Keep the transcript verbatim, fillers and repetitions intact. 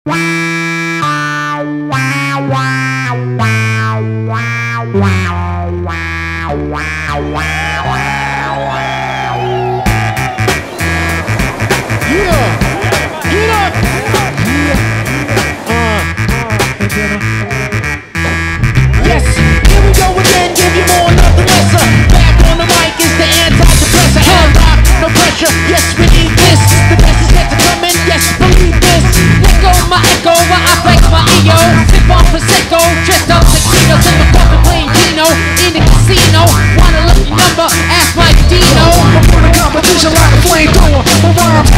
Yes, we need this. The best is yet to come in. Yes, believe this. Let go my echo while I flex my E O. Sip on Prosecco, dressed up taquitos in the puppet playing Dino in the casino. Want a lucky number? Ask Mike Dino. I'm for the competition like a flamethrower. My rhymes